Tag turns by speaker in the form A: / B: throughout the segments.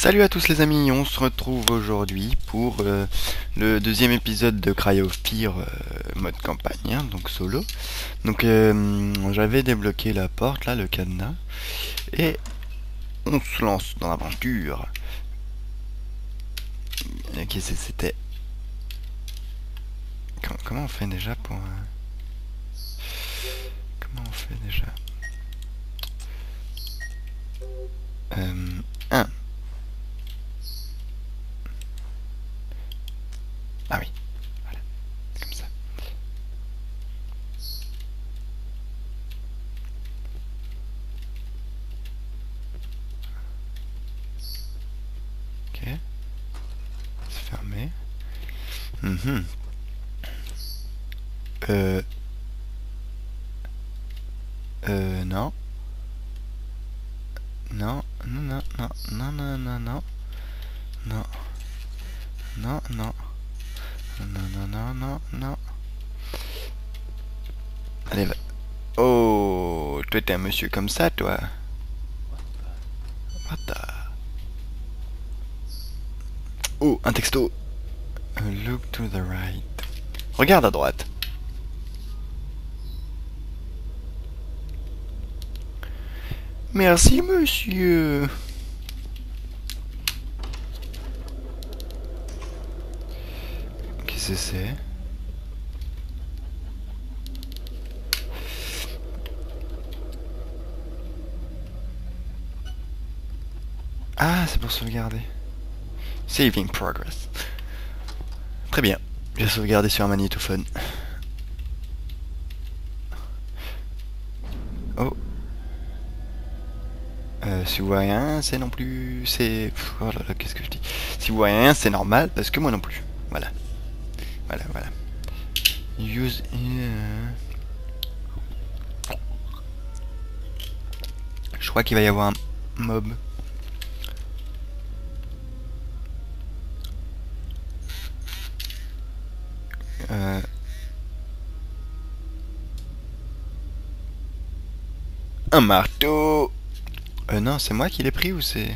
A: Salut à tous les amis, on se retrouve aujourd'hui pour le deuxième épisode de Cry of Fear mode campagne, hein, donc solo. Donc j'avais débloqué la porte là, le cadenas, et on se lance dans l'aventure. Qu'est-ce que c'était? Comment on fait déjà pour... comment on fait déjà? 1. Ah oui, voilà, comme ça. Ok, c'est fermé. Euh... Non. Non, non, non, non, non, non, non, non, non, non, non, non, non, non, non, non. Allez, va. Oh, toi t'es un monsieur comme ça, toi. What the... Oh, un texto. Look to the right. Regarde à droite. Merci, monsieur. Qu'est-ce que c'est? Ah, c'est pour sauvegarder. Saving progress. Très bien. Je vais sauvegarder sur un magnétophone. Oh. Si vous voyez rien, c'est non plus... C'est... Oh là là, qu'est-ce que je dis? Si vous voyez rien, c'est normal, parce que moi non plus. Voilà. Voilà, voilà. Use... Je crois qu'il va y avoir un mob. Un marteau. Non, c'est moi qui l'ai pris ou c'est...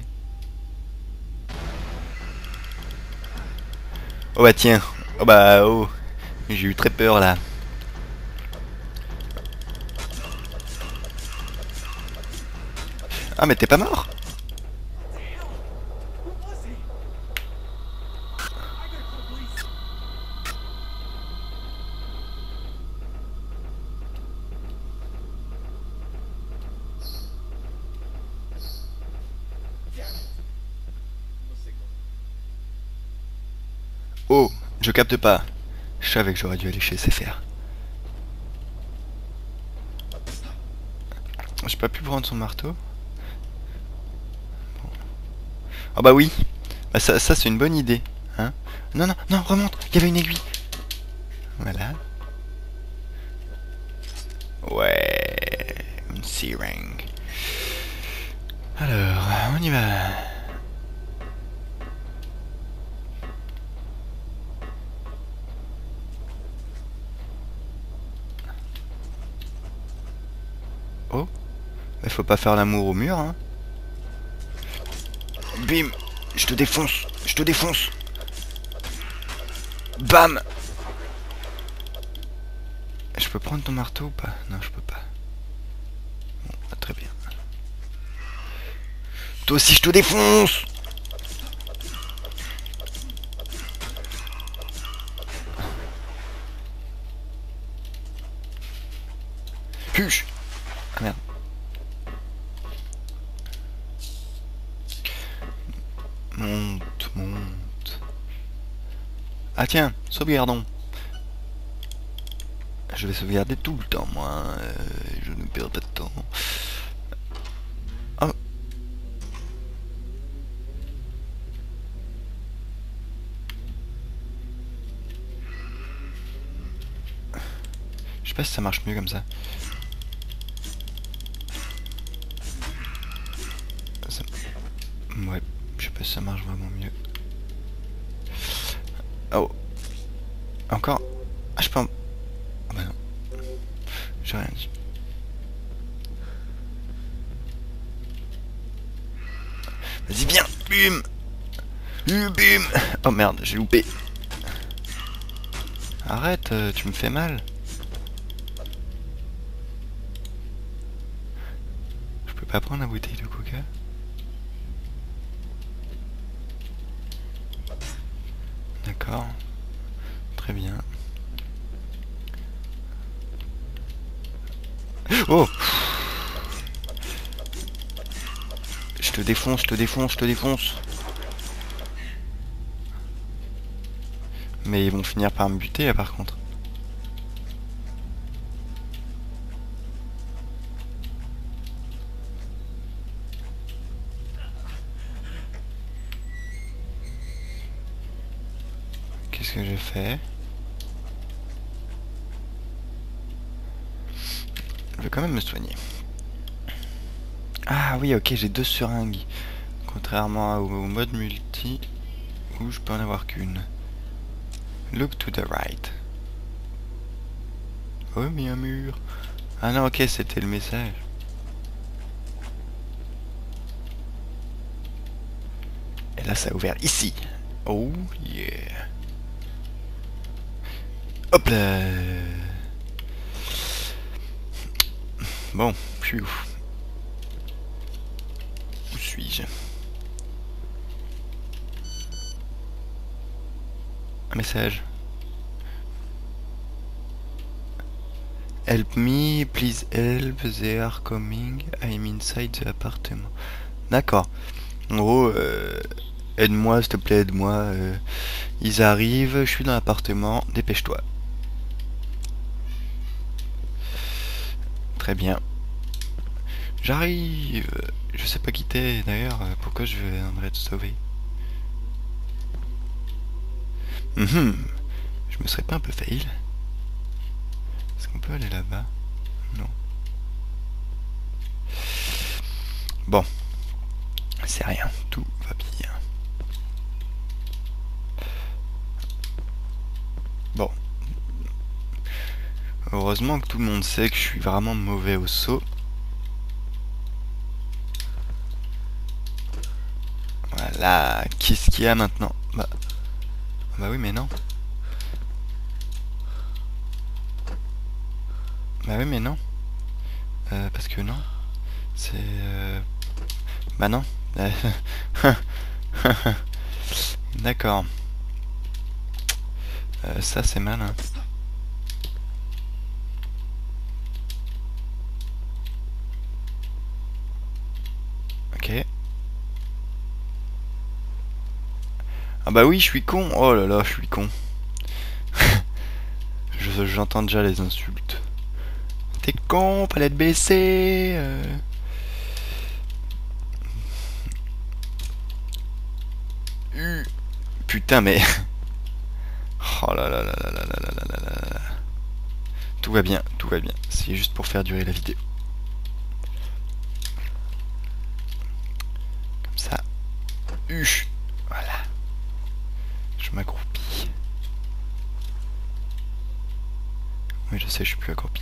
A: Oh bah tiens. Oh bah oh. J'ai eu très peur là. Ah mais t'es pas mort? Oh, je capte pas. Je savais que j'aurais dû aller chez SFR. J'ai pas pu prendre son marteau. Bon. Oh bah oui. Bah ça c'est une bonne idée. Hein? Non, non, non, remonte. Il y avait une aiguille. Voilà. Ouais. Une C-ring. Alors, on y va. Oh. Mais faut pas faire l'amour au mur, hein. Bim. Je te défonce. Je te défonce. Bam. Je peux prendre ton marteau ou pas? Non, je peux pas. Bon, bah, très bien. Toi aussi, je te défonce. Huche. Ah merde. Monte, monte. Ah tiens, sauvegardons. Je vais sauvegarder tout le temps, moi. Je ne perds pas de temps. Oh. Je sais pas si ça marche mieux comme ça. Ouais, je sais pas si ça marche vraiment mieux. Oh. Encore. Ah, je peux en... Ah bah non. J'ai rien dit. Vas-y, viens. Bum. Bim. Oh merde, j'ai loupé. Arrête, tu me fais mal. Je peux pas prendre la bouteille de coca? D'accord. Très bien. Oh! Je te défonce, je te défonce, je te défonce. Mais ils vont finir par me buter là par contre. Qu'est-ce que j'ai fait? Je vais quand même me soigner. Ah oui, ok, j'ai 2 seringues. Contrairement au mode multi, où je peux en avoir qu'une. Look to the right. Oh, mais un mur. Ah non, ok, c'était le message. Et là, ça a ouvert ici. Oh, yeah. Hop là. Bon, je suis où? Où suis-je? Un message. Help me, please help, they are coming, I'm inside the appartement. D'accord. En gros, aide-moi, s'il te plaît, aide-moi. Ils arrivent, je suis dans l'appartement, dépêche-toi. Très bien. J'arrive. Je sais pas qui t'es, d'ailleurs, pourquoi je viendrais te sauver? Je me serais pas un peu fail? Est-ce qu'on peut aller là-bas? Non. Bon. C'est rien, tout va bien. Bon. Heureusement que tout le monde sait que je suis vraiment mauvais au saut. Voilà. Qu'est-ce qu'il y a maintenant? Bah oui, mais non. Bah oui, mais non. Parce que non. C'est... Bah non. D'accord. Ça, c'est malin. Ok. Ah bah oui, je suis con. Oh là là, je suis con. J'entends déjà les insultes. T'es con, palette baissée. Putain, mais... Oh là là là là là là là là là là. Tout va bien, tout va bien. C'est juste pour faire durer la vidéo. Comme ça. Voilà. Je m'accroupis. Oui, je sais, je suis plus accroupi.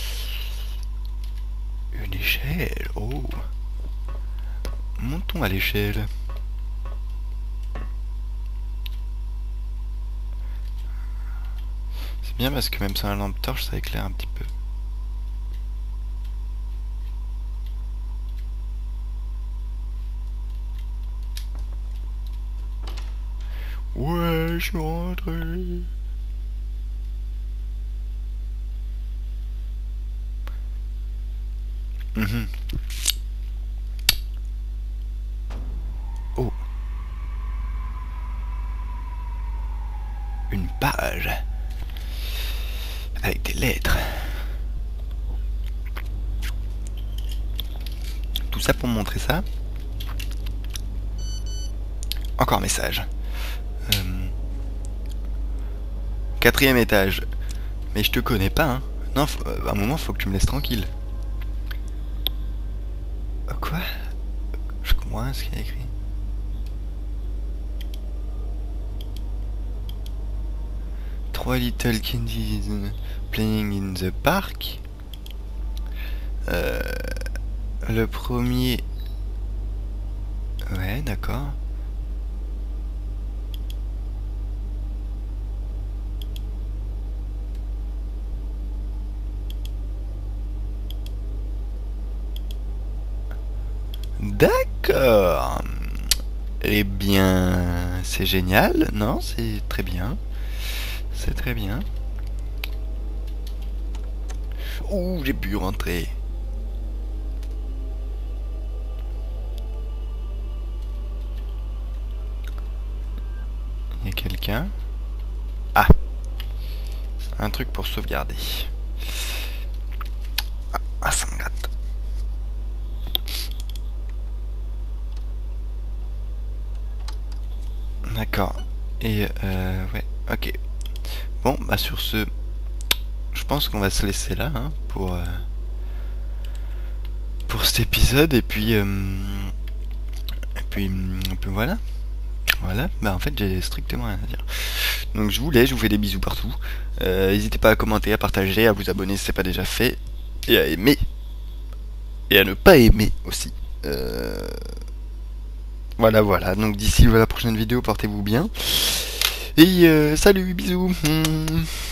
A: Une échelle. Oh. Montons à l'échelle. C'est bien parce que même sans la lampe torche, ça éclaire un petit peu. Ouais, je suis rentré. Oh. Une page. Avec des lettres. Tout ça pour me montrer ça. Encore un message. 4e étage. Mais je te connais pas, hein. Non, à un moment, faut que tu me laisses tranquille. Quoi? Je comprends ce qu'il y a écrit. Trois little kiddies playing in the park. Le premier... Ouais, d'accord. D'accord. Eh bien, c'est génial, non? C'est très bien. C'est très bien. Ouh, j'ai pu rentrer. Il y a quelqu'un. Ah, un truc pour sauvegarder. Ah, ça me gratte. D'accord. Et ouais, ok. Bon, bah sur ce, je pense qu'on va se laisser là hein, pour cet épisode et puis voilà. Voilà, bah en fait j'ai strictement rien à dire. Donc je vous laisse, je vous fais des bisous partout. N'hésitez pas à commenter, à partager, à vous abonner si c'est pas déjà fait, et à aimer, et à ne pas aimer aussi. Voilà, voilà. Donc d'ici la prochaine vidéo, portez-vous bien. Et salut, bisous.